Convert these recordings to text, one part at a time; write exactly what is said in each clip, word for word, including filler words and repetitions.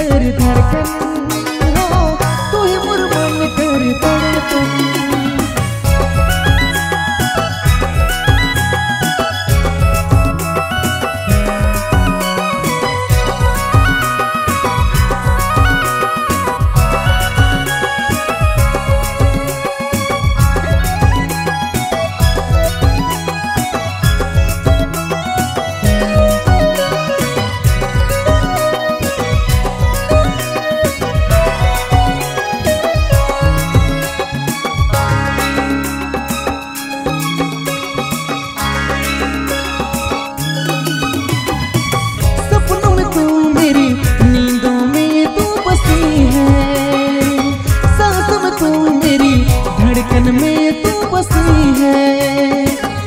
कर धड़कन हो, तू ही मोर मन कर धड़कन। धड़कन में तू बसी है,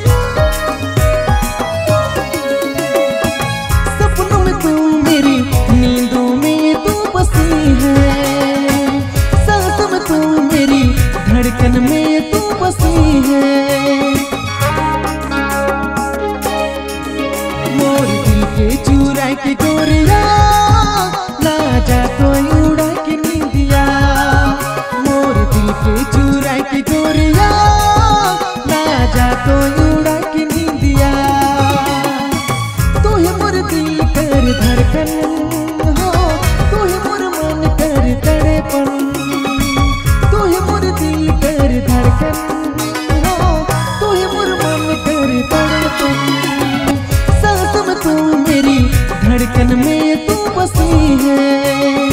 सपनों में तू मेरी, नींदों में तू बसी है, सांसों में तू मेरी, धड़कन में तू बसी है। मोर दिल के चुरा के गोरिया ना जा तो उड़ा के नींदिया, मोर दिल के चुरा के गोरिया ना जा तो उड़ा के नींदिया। तू ही मोर दिल कर धड़कन हो, तू ही मोर मन कर तड़पन, तू ही मोर दिल कर धड़कन हो, तू ही मोर मन कर तड़पन। सांस में तू मेरी, धड़कन में तू बसी है,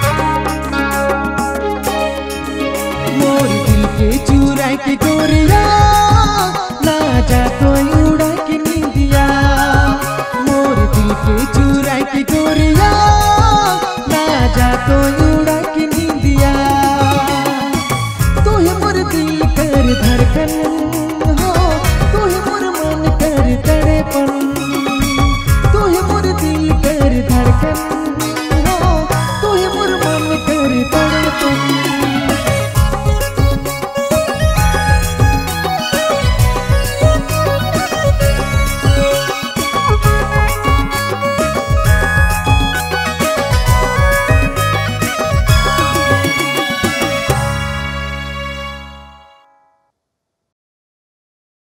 मोर दिल के चुरा के गोरिया ना जा तो उड़ा के नींदिया, मोर दिल के चुरा के गोरिया ना जा तो